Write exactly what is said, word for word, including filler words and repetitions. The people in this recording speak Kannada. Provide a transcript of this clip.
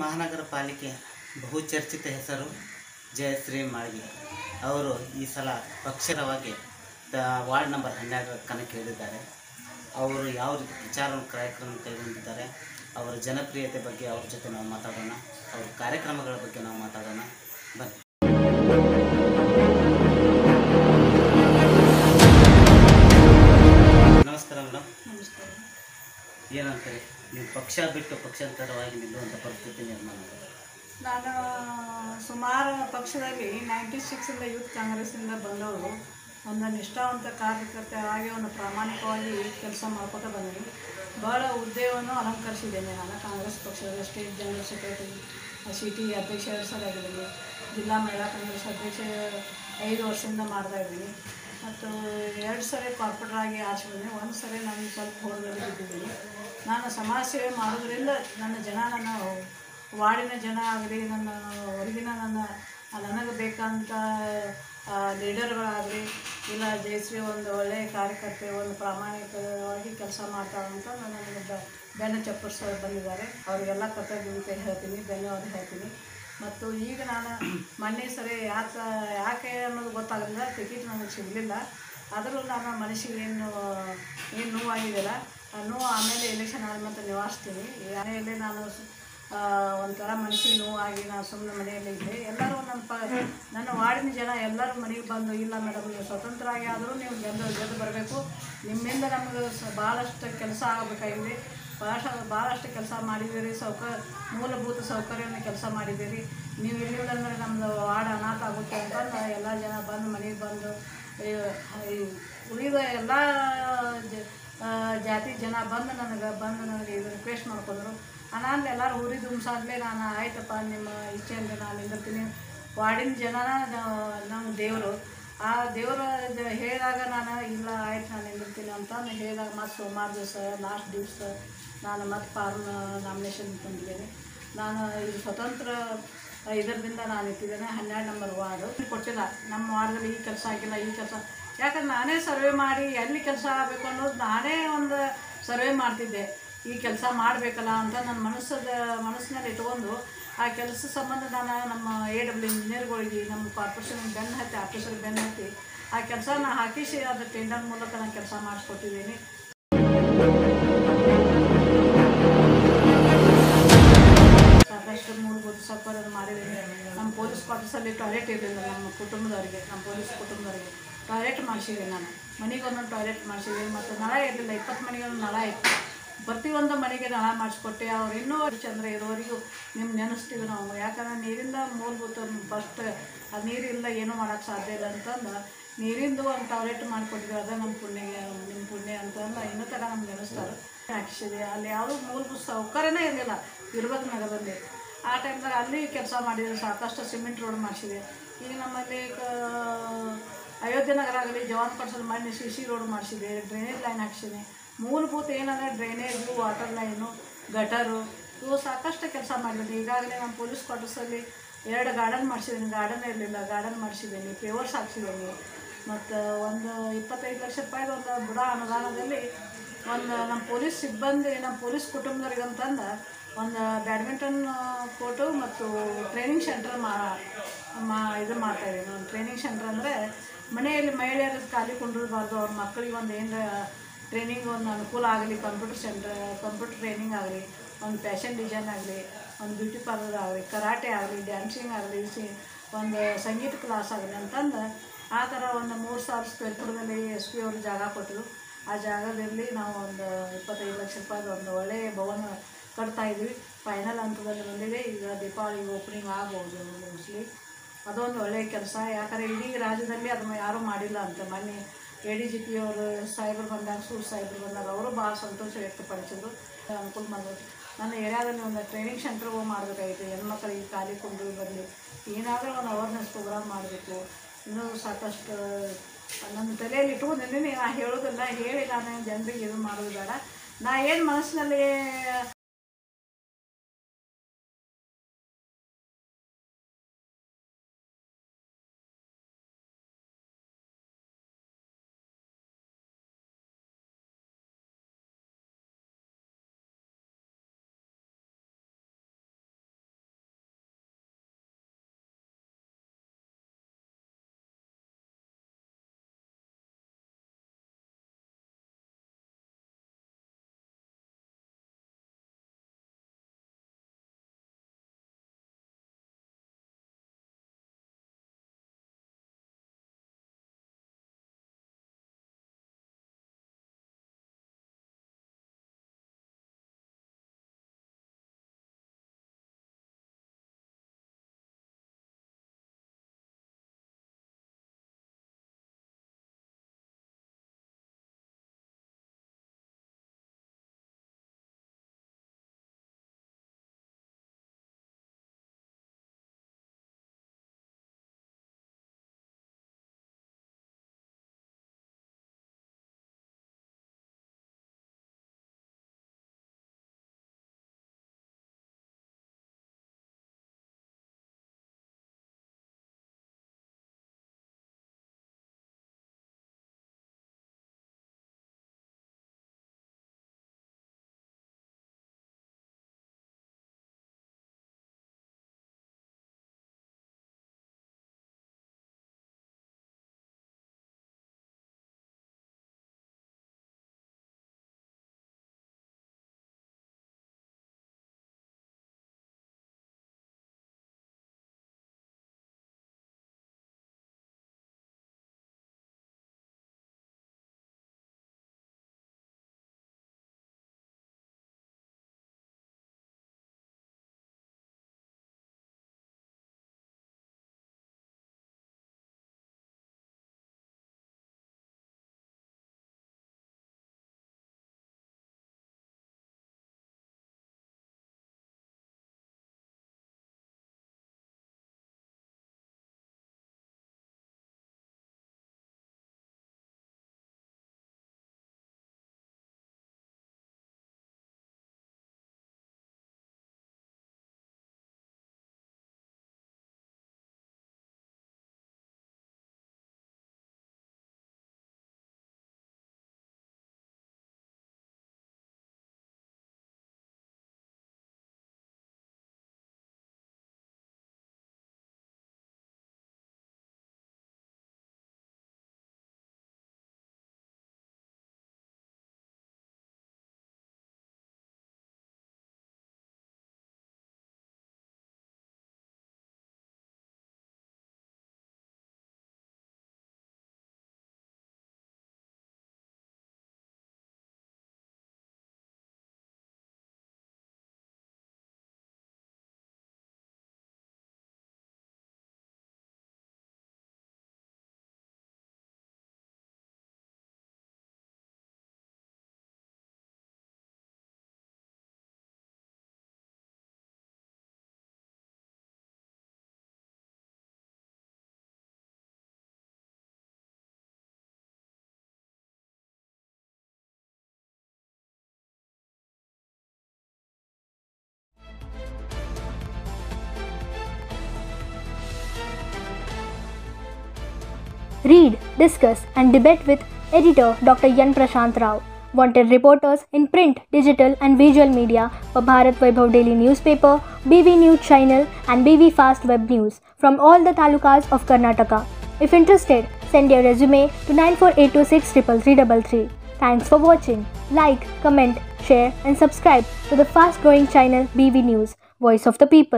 ಮಹಾನಗರ ಪಾಲಿಕೆ ಬಹುಚರ್ಚಿತ ಹೆಸರು ಜಯಶ್ರೀ ಮಾಳ್ಗಿ ಅವರು ಈ ಸಲ ಪಕ್ಷರವಾಗಿ ವಾರ್ಡ್ ನಂಬರ್ ಹನ್ನೆರಡರ ಕಣಕ್ಕೆ ಇಳಿದಿದ್ದಾರೆ. ಅವರು ಯಾವ ರೀತಿ ಪ್ರಚಾರ ಕಾರ್ಯಕ್ರಮ ಕೈಗೊಂಡಿದ್ದಾರೆ, ಅವರ ಜನಪ್ರಿಯತೆ ಬಗ್ಗೆ ಅವ್ರ ಜೊತೆ ನಾವು ಮಾತಾಡೋಣ, ಅವ್ರ ಕಾರ್ಯಕ್ರಮಗಳ ಬಗ್ಗೆ ನಾವು ಮಾತಾಡೋಣ ಬನ್ನಿ. ನಮಸ್ಕಾರ ಮೇಡಮ್. ನಮಸ್ಕಾರ. ಏನಂತಾರೆ, ನೀವು ಪಕ್ಷ ಬಿಟ್ಟು ಪಕ್ಷಾಂತರವಾಗಿ ನಿಲ್ಲುವಂಥ ಪರಿಸ್ಥಿತಿ ನಿರ್ಮಾಣ ಆಗಿದೆ? ನಾನು ಸುಮಾರು ಪಕ್ಷದಲ್ಲಿ ನೈಂಟಿ ಸಿಕ್ಸಿಂದ ಯೂತ್ ಕಾಂಗ್ರೆಸ್ಸಿಂದ ಬಂದವರು ಒಂದು ನಿಷ್ಠಾವಂತ ಕಾರ್ಯಕರ್ತೆಯಾಗಿ ಒಂದು ಪ್ರಾಮಾಣಿಕವಾಗಿ ಕೆಲಸ ಮಾಡ್ಕೊತಾ ಬಂದೀನಿ. ಭಾಳ ಹುದ್ದೆಯನ್ನು ಅಲಂಕರಿಸಿದ್ದೇನೆ. ನಾನು ಕಾಂಗ್ರೆಸ್ ಪಕ್ಷದ state general secretary, C T ಅಧ್ಯಕ್ಷ ಎರಡು ಸಲ ಆಗಿದ್ದೀನಿ. ಜಿಲ್ಲಾ ಮಹಿಳಾ ಕಾಂಗ್ರೆಸ್ ಅಧ್ಯಕ್ಷ ಐದು ವರ್ಷದಿಂದ ಮಾಡ್ತಾಯಿದ್ದೀನಿ. ಮತ್ತು ಎರಡು ಸರಿ ಕಾರ್ಪೊರೇಟರ್ ಆಗಿ ಆಚೆ ಬಂದಿದ್ದೀನಿ. ಒಂದು ಸರಿ ನಾನು ಸ್ವಲ್ಪ ಹೋರಾಟದಲ್ಲಿ ಬಿಟ್ಟಿದ್ದೀನಿ. ನಾನು ಸಮಾಜ ಸೇವೆ ಮಾಡೋದ್ರಿಂದ ನನ್ನ ಜನ, ನನ್ನ ವಾರ್ಡಿನ ಜನ ಆಗಲಿ, ನನ್ನ ಹೊರಗಿನ ನನ್ನ ನನಗೆ ಬೇಕಂತ ಲೀಡರ್ಗಳಾಗಲಿ, ಇಲ್ಲ ಜಯಶ್ರೀ ಒಂದು ಒಳ್ಳೆಯ ಕಾರ್ಯಕರ್ತೆ, ಒಂದು ಪ್ರಾಮಾಣಿಕವಾಗಿ ಕೆಲಸ ಮಾಡ್ತಾರಂತ ನನಗೆ ಬೆನ್ನು ಚಪ್ಪರಿಸ ಬಂದಿದ್ದಾರೆ. ಅವರಿಗೆಲ್ಲ ಕೃತಜ್ಞತೆ ಹೇಳ್ತೀನಿ, ಧನ್ಯವಾದ ಹೇಳ್ತೀನಿ. ಮತ್ತು ಈಗ ನಾನು ಮೊನ್ನೆ ಸರಿ ಯಾಕೆ ಯಾಕೆ ಅನ್ನೋದು ಗೊತ್ತಾಗಲಿಲ್ಲ, ಟಿಕೆಟ್ ನನಗೆ ಸಿಗಲಿಲ್ಲ. ಆದರೂ ನಾನು ಮನಸ್ಸಿಗೆ ಏನು ಏನು ನೋವಾಗಿದೆಯಲ್ಲ, ಆ ನೋವು ಆಮೇಲೆ ಎಲೆಕ್ಷನ್ ಆದಮೇಲೆ ನಿವಾರಿಸ್ತೀನಿ. ಮನೆಯಲ್ಲೇ ನಾನು ಒಂಥರ ಮನಸ್ಸಿಗೆ ನೋವಾಗಿ ನಾನು ಸುಮ್ಮನೆ ಮನೆಯಲ್ಲೇ ಇದ್ದೆ. ಎಲ್ಲರೂ ನನ್ನ ಪ ನನ್ನ ವಾರ್ಡಿನ ಜನ ಎಲ್ಲರೂ ಮನೆಗೆ ಬಂದು, ಇಲ್ಲ ಮೇಡಮ್ ನೀವು ಸ್ವತಂತ್ರವಾಗಿ ಆದರೂ ನೀವು ಗೆದ್ದು ಗೆದ್ದು ಬರಬೇಕು, ನಿಮ್ಮಿಂದ ನಮಗೆ ಭಾಳಷ್ಟು ಕೆಲಸ ಆಗಬೇಕಾಗಿದೆ, ಭಾಳಷ್ಟು ಭಾಳಷ್ಟು ಕೆಲಸ ಮಾಡಿದ್ದೀರಿ, ಸೌಕ ಮೂಲಭೂತ ಸೌಕರ್ಯವನ್ನು ಕೆಲಸ ಮಾಡಿದ್ದೀರಿ, ನೀವು ಇಲ್ಲಿಲ್ಲ ಅಂದರೆ ನಮ್ಮದು ವಾರ್ಡ್ ಅನಾಥ ಆಗುತ್ತೆ ಅಂತಂದು ಎಲ್ಲ ಜನ ಬಂದು ಮನೆಗೆ ಬಂದು ಉಳಿದ ಎಲ್ಲ ಜಾತಿ ಜನ ಬಂದು ನನಗೆ ಬಂದು ನನಗೆ ಇದು ರಿಕ್ವೆಸ್ಟ್ ಮಾಡ್ಕೊಂಡ್ರು. ನಾನು ಎಲ್ಲರೂ ಊರಿ ದುಮ್ಸಾದ್ಮೇಲೆ ನಾನು ಆಯ್ತಪ್ಪ ನಿಮ್ಮ ಇಚ್ಛೆ ಅಂದರೆ ನಾನು ನಿಂದಿರ್ತೀನಿ, ವಾರ್ಡಿನ ಜನನ ನಮ್ಮ ದೇವರು, ಆ ದೇವರ ಹೇಳಿದಾಗ ನಾನು ಇಲ್ಲ ಆಯ್ತು ನಾನು ನಿಂದಿರ್ತೀನಿ ಅಂತ ಹೇಳಿದಾಗ ಮತ್ತು ಸೋಮವಾರ ದಿವಸ ಲಾಸ್ಟ್ ದಿವಸ ನಾನು ಮತ್ತೆ ಫಾರ್ಮ್ ನಾಮಿನೇಷನ್ ತಂದಿದ್ದೇನೆ. ನಾನು ಇದು ಸ್ವತಂತ್ರ ಇದರಿಂದ ನಾನು ಇಟ್ಟಿದ್ದೇನೆ. ಹನ್ನೆರಡು ನಂಬರ್ ವಾರ್ಡು ಕೊಟ್ಟಿಲ್ಲ, ನಮ್ಮ ವಾರ್ಡಲ್ಲಿ ಈ ಕೆಲಸ ಆಗಿಲ್ಲ, ಈ ಕೆಲಸ, ಯಾಕಂದ್ರೆ ನಾನೇ ಸರ್ವೆ ಮಾಡಿ ಎಲ್ಲಿ ಕೆಲಸ ಆಗಬೇಕು ಅನ್ನೋದು ನಾನೇ ಒಂದು ಸರ್ವೆ ಮಾಡ್ತಿದ್ದೆ. ಈ ಕೆಲಸ ಮಾಡಬೇಕಲ್ಲ ಅಂತ ನನ್ನ ಮನಸ್ಸದ ಮನಸ್ಸಿನಲ್ಲಿ ಇಟ್ಕೊಂಡು ಆ ಕೆಲಸ ಸಂಬಂಧ ನಾನು ನಮ್ಮ ಎ ಡಬ್ಲ್ಯೂ ಇಂಜಿನಿಯರ್ಗಳಿಗೆ, ನಮ್ಮ ಕಾರ್ಪೊರೇಷನ್ ಬೆನ್ನು ಹತ್ತಿ, ಆಫೀಸರ್ ಬೆನ್ನು ಹತ್ತಿ ಆ ಕೆಲಸನ ಹಾಕಿಸಿ ಅದು ಟೆಂಡರ್ ಮೂಲಕ ನಾನು ಕೆಲಸ ಮಾಡಿಸ್ಕೊಟ್ಟಿದ್ದೀನಿ. ಸಾಕಷ್ಟು ಮೂಲಭೂತ ಸೌಕರ್ಯ ಮಾಡಿದ್ದೀನಿ. ನಮ್ಮ ಪೊಲೀಸ್ ಕ್ವಾರ್ಟರ್ಸಲ್ಲಿ ಟಾಯ್ಲೆಟ್ ಇರಲಿಲ್ಲ ನಮ್ಮ ಕುಟುಂಬದವರಿಗೆ, ನಮ್ಮ ಪೊಲೀಸ್ ಕುಟುಂಬದವರಿಗೆ ಟಾಯ್ಲೆಟ್ ಮಾಡಿಸಿದ್ದೀನಿ. ನಾನು ಮನೆಗೆ ಒಂದೊಂದು ಟಾಯ್ಲೆಟ್ ಮಾಡಿಸಿದ್ದೀನಿ. ಮತ್ತು ನಳ ಇರಲಿಲ್ಲ, ಇಪ್ಪತ್ತು ಮನೆಗೆ ಒಂದು ನಳ ಇತ್ತು, ಪ್ರತಿಯೊಂದು ಮನೆಗೆ ನಳ ಮಾಡಿಸ್ಕೊಟ್ಟೆ. ಅವ್ರು ಇನ್ನೂ ಚಂದ್ರ ಇರೋವರೆಗೂ ನಿಮ್ಮ ನೆನೆಸ್ತೀವಿ ನಾವು, ಯಾಕಂದ್ರೆ ನೀರಿಂದ ಮೂಲಭೂತ ಫಸ್ಟ್ ಅದು ನೀರಿಲ್ಲ ಏನೂ ಮಾಡೋಕ್ಕೆ ಸಾಧ್ಯ ಇಲ್ಲ ಅಂತಂದು ನೀರಿಂದು ಒಂದು ಟಾಯ್ಲೆಟ್ ಮಾಡಿಕೊಟ್ಟಿದ್ರು. ಅದೇ ನಮ್ಮ ಪುಣ್ಯ, ನಿಮ್ಮ ಪುಣ್ಯ ಅಂತಂದು ಇನ್ನೂ ತಡ ನಮ್ಗೆ ನೆನೆಸ್ತಾರೆ. ಹಾಕಿಸಿದೆ. ಅಲ್ಲಿ ಯಾವುದೂ ಮೂಲಭೂತ ಸೌಕರ್ಯನೇ ಇರಲಿಲ್ಲ ಇರ್ಬೋದು ನಗರದಲ್ಲಿ. ಆ ಟೈಮ್ದಾಗ ಅಲ್ಲಿ ಕೆಲಸ ಮಾಡಿದೆ. ಸಾಕಷ್ಟು ಸಿಮೆಂಟ್ ರೋಡ್ ಮಾಡಿಸಿದೆ. ಈಗ ನಮ್ಮಲ್ಲಿ ಅಯೋಧ್ಯೆ ನಗರ ಆಗಲಿ, ಜವಾನ್ ಪಡ್ಸಲ್ಲಿ ಮಾಡಿ ಸಿ ಸಿ ರೋಡ್ ಮಾಡಿಸಿದೆ, ಡ್ರೈನೇಜ್ ಲೈನ್ ಹಾಕ್ಸಿದೆ. ಮೂಲಭೂತ ಏನಂದರೆ ಡ್ರೈನೇಜು, ವಾಟರ್ ಲೈನು, ಗಟರು, ಇವು ಸಾಕಷ್ಟು ಕೆಲಸ ಮಾಡಿದ್ದೀನಿ. ಈಗಾಗಲೇ ನಮ್ಮ ಪೊಲೀಸ್ ಕ್ವಾರ್ಟರ್ಸಲ್ಲಿ ಎರಡು ಗಾರ್ಡನ್ ಮಾಡಿಸಿದ್ದೀನಿ, ಗಾರ್ಡನ್ ಇರಲಿಲ್ಲ, ಗಾರ್ಡನ್ ಮಾಡಿಸಿದ್ದೀನಿ, ಪೇವರ್ಸ್ ಹಾಕ್ಸಿದ್ದೀನಿ. ಮತ್ತು ಒಂದು ಇಪ್ಪತ್ತೈದು ಲಕ್ಷ ರೂಪಾಯಿದು ಒಂದು ಬುಡ ಅನುದಾನದಲ್ಲಿ ಒಂದು ನಮ್ಮ ಪೊಲೀಸ್ ಸಿಬ್ಬಂದಿ, ನಮ್ಮ ಪೊಲೀಸ್ ಕುಟುಂಬದವ್ರಿಗೆ ಅಂತಂದು ಒಂದು ಬ್ಯಾಡ್ಮಿಂಟನ್ ಕೋರ್ಟು ಮತ್ತು ಟ್ರೈನಿಂಗ್ ಸೆಂಟರ್ ಮಾ ಮಾ ಇದು ಮಾಡ್ತಾಯಿದ್ದೀನಿ. ಒಂದು ಟ್ರೈನಿಂಗ್ ಸೆಂಟ್ರ್ ಅಂದರೆ ಮನೆಯಲ್ಲಿ ಮಹಿಳೆಯರು ಖಾಲಿ ಕುಂಡಿರಬಾರ್ದು, ಅವ್ರ ಮಕ್ಕಳಿಗೆ ಒಂದು ಏನು ಟ್ರೈನಿಂಗ್ ಒಂದು ಅನುಕೂಲ ಆಗಲಿ, ಕಂಪ್ಯೂಟರ್ ಸೆಂಟ್ರ್ ಕಂಪ್ಯೂಟರ್ ಟ್ರೈನಿಂಗ್ ಆಗಲಿ, ಒಂದು ಫ್ಯಾಷನ್ ಡಿಸೈನ್ ಆಗಲಿ, ಒಂದು ಬ್ಯೂಟಿ ಪಾರ್ಲರ್ ಆಗಲಿ, ಕರಾಟೆ ಆಗಲಿ, ಡ್ಯಾನ್ಸಿಂಗ್ ಆಗಲಿ, ಸಿ ಒಂದು ಸಂಗೀತ ಕ್ಲಾಸ್ ಆಗಲಿ ಅಂತಂದು ಆ ಥರ ಒಂದು ಮೂರು ಸಾವಿರ ಸ್ಕ್ವೇರ್ ಫೀಟ್ದಲ್ಲಿ ಎಸ್ ಪಿ ಅವರು ಜಾಗ ಕೊಟ್ಟರು. ಆ ಜಾಗದಲ್ಲಿ ನಾವು ಒಂದು ಇಪ್ಪತ್ತೈದು ಲಕ್ಷ ರೂಪಾಯಿದು ಒಂದು ಒಳ್ಳೆಯ ಭವನ ಕಟ್ತಾಯಿದ್ವಿ. ಫೈನಲ್ ಹಂತದಲ್ಲಿ ಬಂದಿದೆ. ಈಗ ದೀಪಾವಳಿಗೆ ಓಪನಿಂಗ್ ಆಗ್ಬೋದು ಮೋಸ್ಟ್ಲಿ. ಅದೊಂದು ಒಳ್ಳೆಯ ಕೆಲಸ, ಯಾಕಂದರೆ ಇಡೀ ರಾಜ್ಯದಲ್ಲಿ ಅದನ್ನು ಯಾರೂ ಮಾಡಿಲ್ಲ ಅಂತ. ಮೊನ್ನೆ ಎ ಡಿ ಜಿ ಪಿ ಅವರು ಸಾಹೇಬರು ಬಂದಾಗ, ಸೂರ್ ಸಾಹೇಬರು ಬಂದಾಗ ಅವರು ಭಾಳ ಸಂತೋಷ ವ್ಯಕ್ತಪಡಿಸಿದ್ರು. ಅನುಕೂಲ ಮಾಡಬೇಕು. ನನ್ನ ಏರಿಯಾದಲ್ಲಿ ಒಂದು ಟ್ರೈನಿಂಗ್ ಸೆಂಟ್ರ್ ಮಾಡಬೇಕಾಗಿತ್ತು, ಹೆಣ್ಮಕ್ಳಿಗೆ ಖಾಲಿ ಕೊಂಡು ಬರಲಿ, ಏನಾದರೂ ಒಂದು ಅವೇರ್ನೆಸ್ ಪ್ರೋಗ್ರಾಮ್ ಮಾಡಬೇಕು. ಇನ್ನೂ ಸಾಕಷ್ಟು ನನ್ನ ತಲೆಯಲ್ಲಿ ಇಟ್ಕೊಂಡಿದ್ದೀನಿ. ನಾನು ಹೇಳೋದಿಲ್ಲ, ಹೇಳಿ ನಾನು ಜನರಿಗೆ ಇದು ಮಾಡೋದು ಬೇಡ. ನಾ ಏನು ಮನಸ್ಸಿನಲ್ಲಿ Read, discuss, and debate with editor Doctor Yan Prashant Rao. Wanted reporters in print, digital, and visual media for Bharat Vaibhav Daily Newspaper, B V News Channel, and B V Fast Web News from all the talukas of Karnataka. If interested, send your resume to nine four eight two six three three three three. Thanks for watching. Like, comment, share, and subscribe to the fast-growing channel B V News, Voice of the People.